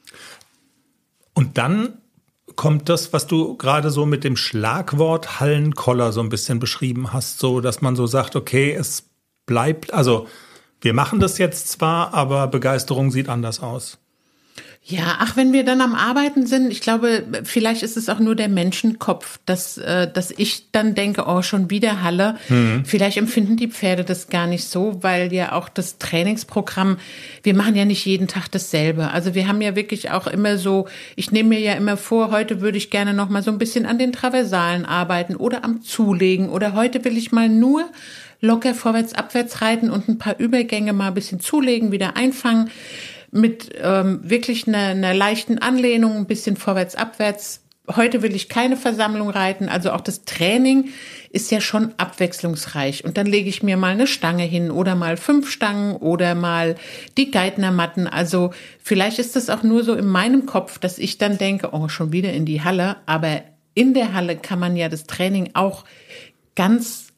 Und dann kommt das, was du gerade so mit dem Schlagwort Hallenkoller so ein bisschen beschrieben hast, so dass man so sagt, okay, es bleibt, also wir machen das jetzt zwar, aber Begeisterung sieht anders aus. Ja, wenn wir dann am Arbeiten sind, ich glaube, vielleicht ist es auch nur der Menschenkopf, dass ich dann denke, oh, schon wieder Halle. Vielleicht empfinden die Pferde das gar nicht so, weil ja auch das Trainingsprogramm, wir machen ja nicht jeden Tag dasselbe. Also wir haben ja wirklich auch immer so, ich nehme mir ja immer vor, heute würde ich gerne noch mal so ein bisschen an den Traversalen arbeiten oder am Zulegen oder heute will ich mal nur locker vorwärts, abwärts reiten und ein paar Übergänge mal ein bisschen zulegen, wieder einfangen. Mit wirklich einer leichten Anlehnung, ein bisschen vorwärts, abwärts. Heute will ich keine Versammlung reiten. Also auch das Training ist ja schon abwechslungsreich. Und dann lege ich mir mal eine Stange hin oder mal 5 Stangen oder mal die Geithnermatten. Also vielleicht ist das auch nur so in meinem Kopf, dass ich dann denke, oh, schon wieder in die Halle. Aber in der Halle kann man ja das Training auch ganz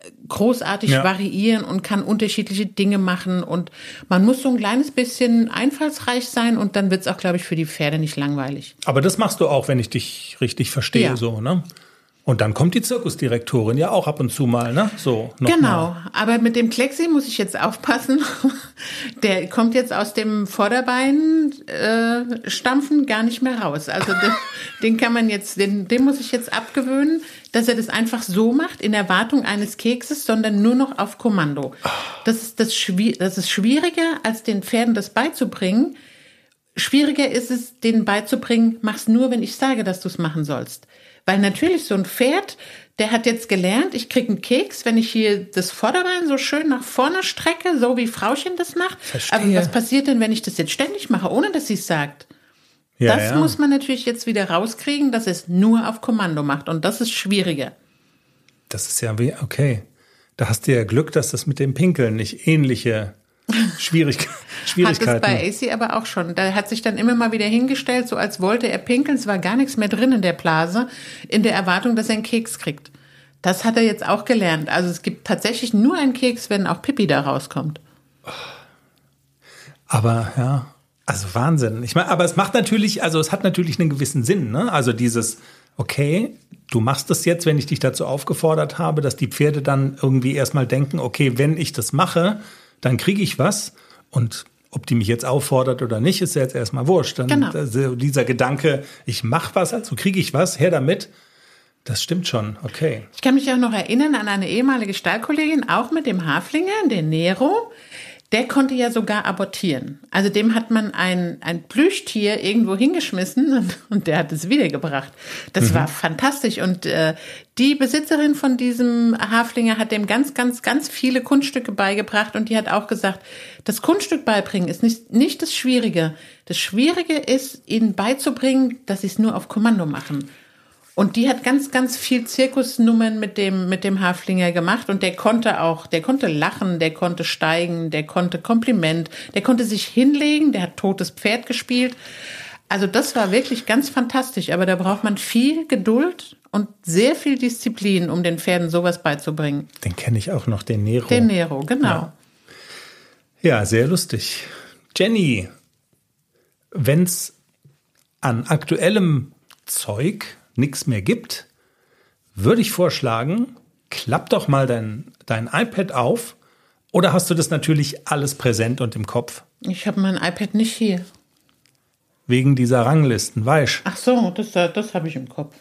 großartig variieren und kann unterschiedliche Dinge machen. Und man muss so ein kleines bisschen einfallsreich sein und dann wird es auch, glaube ich, für die Pferde nicht langweilig. Aber das machst du auch, wenn ich dich richtig verstehe, so, ne? Und dann kommt die Zirkusdirektorin ja auch ab und zu mal, ne? So. Genau, aber mit dem Klexi muss ich jetzt aufpassen. Der kommt jetzt aus dem Vorderbein stampfen gar nicht mehr raus. Also den kann man jetzt, den muss ich jetzt abgewöhnen, dass er das einfach so macht, in Erwartung eines Kekses, sondern nur noch auf Kommando. Das ist schwieriger, als den Pferden das beizubringen. Schwieriger ist es, denen beizubringen, mach's nur, wenn ich sage, dass du es machen sollst. Weil natürlich so ein Pferd, der hat jetzt gelernt, ich kriege einen Keks, wenn ich hier das Vorderbein so schön nach vorne strecke, so wie Frauchen das macht. Verstehe. Aber was passiert denn, wenn ich das jetzt ständig mache, ohne dass sie es sagt? Das muss man natürlich jetzt wieder rauskriegen, dass es nur auf Kommando macht. Und das ist schwieriger. Das ist ja wie, okay. Da hast du ja Glück, dass das mit dem Pinkeln nicht ähnliche Schwierigkeiten. Hat es bei AC aber auch schon. Da hat sich dann immer mal wieder hingestellt, so als wollte er pinkeln. Es war gar nichts mehr drin in der Blase, in der Erwartung, dass er einen Keks kriegt. Das hat er jetzt auch gelernt. Also es gibt tatsächlich nur einen Keks, wenn auch Pipi da rauskommt. Aber ja, also Wahnsinn. Ich meine, aber es macht natürlich, also es hat natürlich einen gewissen Sinn, ne? Also dieses, okay, du machst das jetzt, wenn ich dich dazu aufgefordert habe, dass die Pferde dann irgendwie erstmal denken, okay, wenn ich das mache, dann kriege ich was. Und ob die mich jetzt auffordert oder nicht, ist ja jetzt erstmal wurscht. Dann also dieser Gedanke, ich mache was, also kriege ich was, her damit. Das stimmt schon, okay. Ich kann mich auch noch erinnern an eine ehemalige Stallkollegin, auch mit dem Haflinger, den Nero. Der konnte ja sogar abortieren. Also dem hat man ein Plüschtier irgendwo hingeschmissen und der hat es wiedergebracht. Das war fantastisch. Und die Besitzerin von diesem Haflinger hat dem ganz, ganz, ganz viele Kunststücke beigebracht. Und die hat auch gesagt, das Kunststück beibringen ist nicht das Schwierige. Das Schwierige ist, ihnen beizubringen, dass sie es nur auf Kommando machen. Und die hat ganz, ganz viel Zirkusnummern mit dem Haflinger gemacht und der konnte lachen, der konnte steigen, der konnte Kompliment, der konnte sich hinlegen, der hat totes Pferd gespielt. Also das war wirklich ganz fantastisch, aber da braucht man viel Geduld und sehr viel Disziplin, um den Pferden sowas beizubringen. Den kenne ich auch noch, den Nero. Den Nero, genau. Ja, sehr lustig. Jenny, wenn's an aktuellem Zeug nichts mehr gibt, würde ich vorschlagen, klapp doch mal dein iPad auf. Oder hast du das natürlich alles präsent und im Kopf? Ich habe mein iPad nicht hier. Wegen dieser Ranglisten, weißt du? Ach so, das habe ich im Kopf.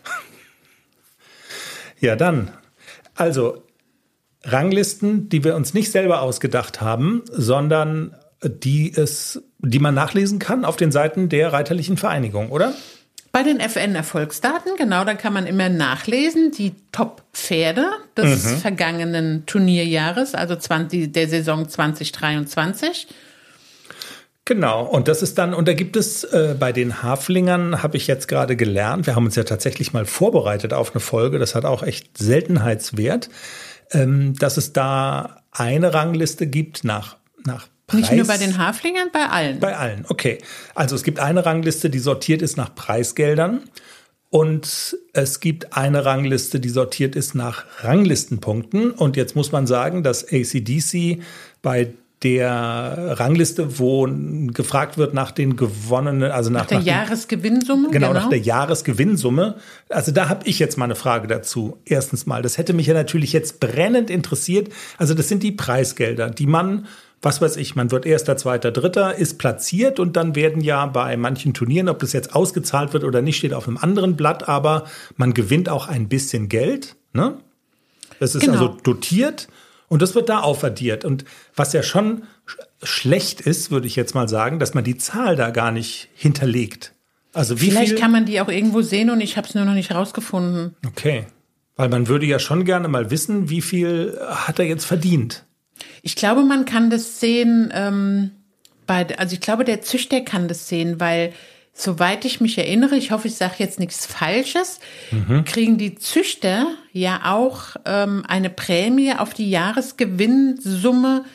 Ja, dann. Also, Ranglisten, die wir uns nicht selber ausgedacht haben, sondern die man nachlesen kann auf den Seiten der Reiterlichen Vereinigung, oder? Bei den FN-Erfolgsdaten, genau, da kann man immer nachlesen, die Top-Pferde des vergangenen Turnierjahres, also der Saison 2023. Genau, und das ist dann, und da gibt es bei den Haflingern, habe ich jetzt gerade gelernt, wir haben uns ja tatsächlich mal vorbereitet auf eine Folge, das hat auch echt Seltenheitswert, dass es da eine Rangliste gibt nach Preis. Nicht nur bei den Haflingern, bei allen. Bei allen, okay. Also es gibt eine Rangliste, die sortiert ist nach Preisgeldern und es gibt eine Rangliste, die sortiert ist nach Ranglistenpunkten. Und jetzt muss man sagen, dass AC/DC bei der Rangliste, wo gefragt wird nach den gewonnenen, also nach der Jahresgewinnsumme. Genau, nach der Jahresgewinnsumme. Also da habe ich jetzt mal eine Frage dazu. Erstens mal, das hätte mich ja natürlich jetzt brennend interessiert. Also das sind die Preisgelder, die man, was weiß ich, man wird Erster, Zweiter, Dritter, ist platziert und dann werden ja bei manchen Turnieren, ob das jetzt ausgezahlt wird oder nicht, steht auf einem anderen Blatt, aber man gewinnt auch ein bisschen Geld, ne? Das ist also dotiert. Und das wird da aufaddiert. Und was ja schon schlecht ist, würde ich jetzt mal sagen, dass man die Zahl da gar nicht hinterlegt. Also wie Vielleicht viel? kann man die auch irgendwo sehen und ich habe es nur noch nicht rausgefunden. Okay. Weil man würde ja schon gerne mal wissen, wie viel hat er jetzt verdient. Ich glaube, man kann das sehen, also ich glaube, der Züchter kann das sehen, weil soweit ich mich erinnere, ich hoffe, ich sage jetzt nichts Falsches, kriegen die Züchter ja auch eine Prämie auf die Jahresgewinnsumme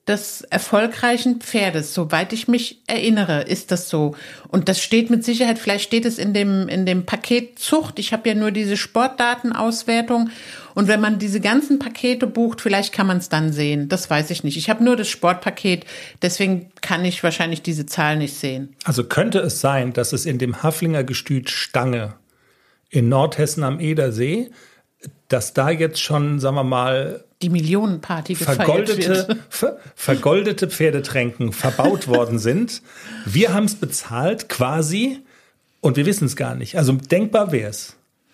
des erfolgreichen Pferdes. Soweit ich mich erinnere, ist das so. Und das steht mit Sicherheit, vielleicht steht es in dem Paket Zucht. Ich habe ja nur diese Sportdatenauswertung. Und wenn man diese ganzen Pakete bucht, vielleicht kann man es dann sehen. Das weiß ich nicht. Ich habe nur das Sportpaket, deswegen kann ich wahrscheinlich diese Zahl nicht sehen. Also könnte es sein, dass es in dem Haflinger Gestüt Stange in Nordhessen am Edersee, dass da jetzt schon, sagen wir mal, die Millionenparty gefeiert wird. Vergoldete Pferdetränken verbaut worden sind. Wir haben es bezahlt quasi und wir wissen es gar nicht. Also denkbar wäre es.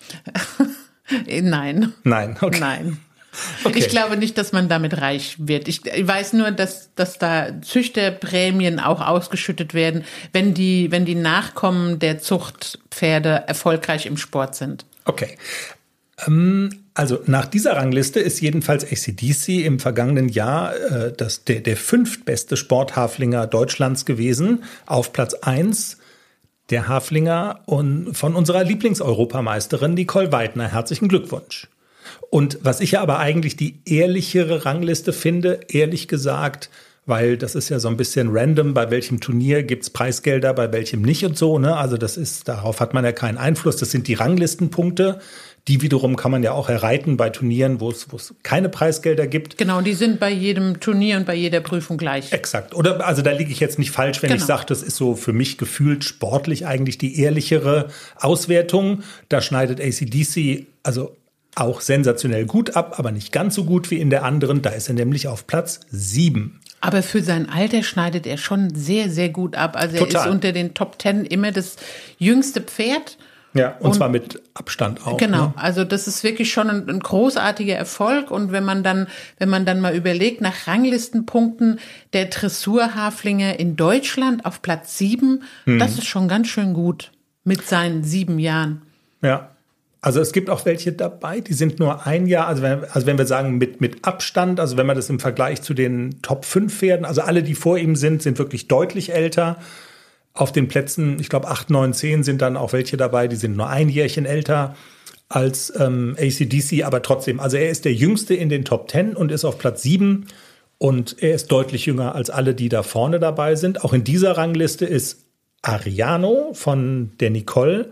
Nein. Nein, okay. Nein. Okay. Ich glaube nicht, dass man damit reich wird. Ich weiß nur, dass da Züchterprämien auch ausgeschüttet werden, wenn die Nachkommen der Zuchtpferde erfolgreich im Sport sind. Okay. Also nach dieser Rangliste ist jedenfalls AC/DC im vergangenen Jahr der 5. beste Sporthaflinger Deutschlands gewesen. Auf Platz 1 der Haflinger und von unserer Lieblingseuropameisterin Nicole Weidner. Herzlichen Glückwunsch. Und was ich ja aber eigentlich die ehrlichere Rangliste finde, ehrlich gesagt, weil das ist ja so ein bisschen random, bei welchem Turnier gibt's Preisgelder, bei welchem nicht und so, ne? Also darauf hat man ja keinen Einfluss. Das sind die Ranglistenpunkte. Die wiederum kann man ja auch erreiten bei Turnieren, wo es keine Preisgelder gibt. Genau, die sind bei jedem Turnier und bei jeder Prüfung gleich. Exakt. Oder also da liege ich jetzt nicht falsch, wenn ich sage, das ist so für mich gefühlt sportlich eigentlich die ehrlichere Auswertung. Da schneidet AC/DC also auch sensationell gut ab, aber nicht ganz so gut wie in der anderen. Da ist er nämlich auf Platz 7. Aber für sein Alter schneidet er schon sehr, sehr gut ab. Also er ist unter den Top 10 immer das jüngste Pferd. Ja, und zwar mit Abstand auch. Genau, ne? also das ist wirklich schon ein großartiger Erfolg. Und wenn man dann mal überlegt, nach Ranglistenpunkten, der Dressurhaflinger in Deutschland auf Platz 7, das ist schon ganz schön gut mit seinen 7 Jahren. Ja, also es gibt auch welche dabei, die sind nur ein Jahr, also wenn wir sagen mit Abstand, also wenn man das im Vergleich zu den Top 5 Pferden, also alle, die vor ihm sind wirklich deutlich älter. Auf den Plätzen, ich glaube 8, 9, 10 sind dann auch welche dabei, die sind nur ein Jährchen älter als AC/DC, aber trotzdem, also er ist der Jüngste in den Top 10 und ist auf Platz 7 und er ist deutlich jünger als alle, die da vorne dabei sind. Auch in dieser Rangliste ist Ariano von der Nicole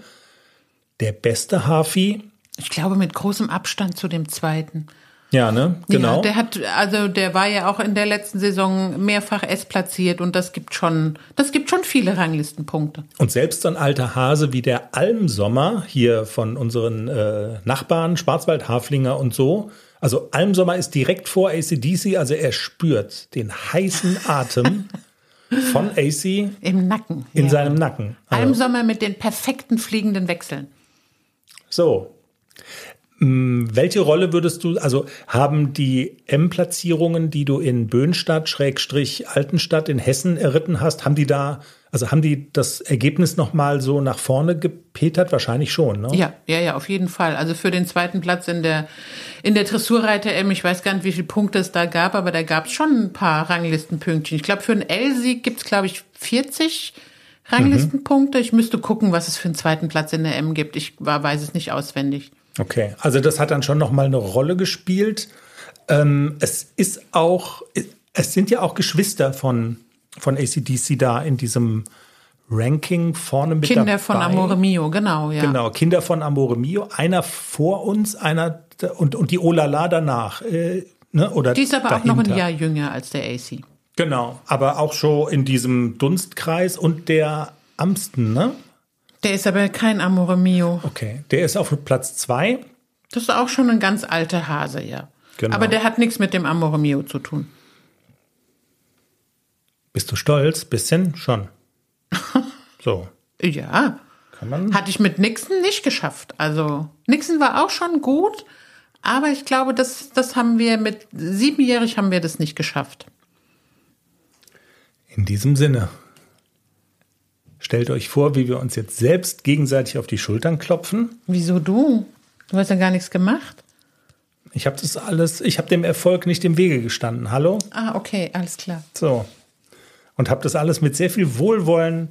der beste Hafi. Ich glaube mit großem Abstand zu dem zweiten. Ja, ne? Genau. Ja, der war ja auch in der letzten Saison mehrfach S-platziert und das gibt schon viele Ranglistenpunkte. Und selbst so ein alter Hase wie der Almsommer hier von unseren Nachbarn, Schwarzwaldhaflinger und so. Also Almsommer ist direkt vor AC/DC, also er spürt den heißen Atem von AC im Nacken. In seinem Nacken. Also, Almsommer mit den perfekten fliegenden Wechseln. So. Welche Rolle würdest du, also haben die M-Platzierungen, die du in Böhnstadt, Altenstadt in Hessen erritten hast, haben die das Ergebnis nochmal so nach vorne gepetert? Wahrscheinlich schon, ne? Ja, auf jeden Fall. Also für den zweiten Platz in der Dressurreiter M, ich weiß gar nicht, wie viele Punkte es da gab, aber da gab es schon ein paar Ranglistenpünktchen. Ich glaube, für einen L-Sieg gibt es, glaube ich, 40 Ranglistenpunkte. Ich müsste gucken, was es für einen zweiten Platz in der M gibt. Ich weiß es nicht auswendig. Okay, also das hat dann schon noch mal eine Rolle gespielt. Es sind ja auch Geschwister von AC/DC da in diesem Ranking vorne mit Kinder dabei. Von Amore Mio, genau, ja. Genau, Kinder von Amore Mio. Einer vor uns, einer und die Olala danach. Oder die ist aber dahinter. auch noch ein Jahr jünger als der AC. Genau, aber auch schon in diesem Dunstkreis und der Amsten, ne? Der ist aber kein Amore Mio. Okay, der ist auf Platz 2. Das ist auch schon ein ganz alter Hase, ja. Genau. Aber der hat nichts mit dem Amore Mio zu tun. Bist du stolz? Bisschen schon. So. Ja. Kann man? Hatte ich mit Nixon nicht geschafft. Also Nixon war auch schon gut, aber ich glaube, das haben wir mit 7-jährig haben wir das nicht geschafft. In diesem Sinne. Stellt euch vor, wie wir uns jetzt selbst gegenseitig auf die Schultern klopfen. Wieso du? Du hast ja gar nichts gemacht. Ich habe dem Erfolg nicht im Wege gestanden. Hallo? Ah, okay, alles klar. So. Und habe das alles mit sehr viel Wohlwollen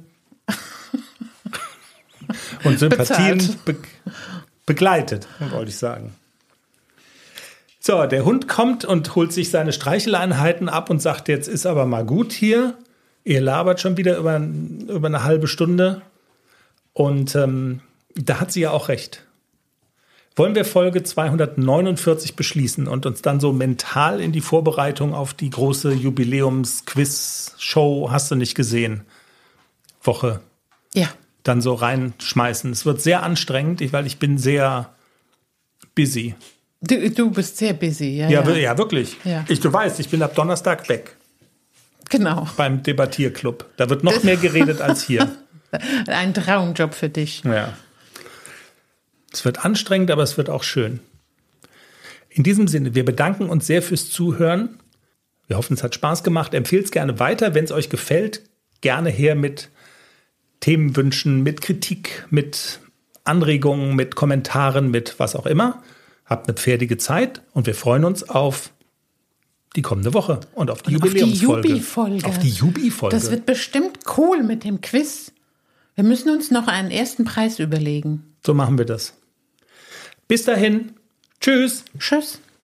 und Sympathien begleitet, wollte ich sagen. So, der Hund kommt und holt sich seine Streicheleinheiten ab und sagt, jetzt ist aber mal gut hier. Ihr labert schon wieder über eine halbe Stunde. Und da hat sie ja auch recht. Wollen wir Folge 249 beschließen und uns dann so mental in die Vorbereitung auf die große Jubiläums-Quiz-Show, hast du nicht gesehen, Woche dann so reinschmeißen? Es wird sehr anstrengend, weil ich bin sehr busy. Du bist sehr busy, Ja, wirklich. Ja. Du weißt, ich bin ab Donnerstag weg. Genau. Beim Debattierclub. Da wird noch mehr geredet als hier. Ein Traumjob für dich. Ja. Es wird anstrengend, aber es wird auch schön. In diesem Sinne, wir bedanken uns sehr fürs Zuhören. Wir hoffen, es hat Spaß gemacht. Empfehlt es gerne weiter. Wenn es euch gefällt, gerne her mit Themenwünschen, mit Kritik, mit Anregungen, mit Kommentaren, mit was auch immer. Habt eine pferdige Zeit und wir freuen uns auf die kommende Woche und auf die Jubiläumsfolge. Auf die Jubi-Folge. Das wird bestimmt cool mit dem Quiz. Wir müssen uns noch einen ersten Preis überlegen. So machen wir das. Bis dahin. Tschüss. Tschüss.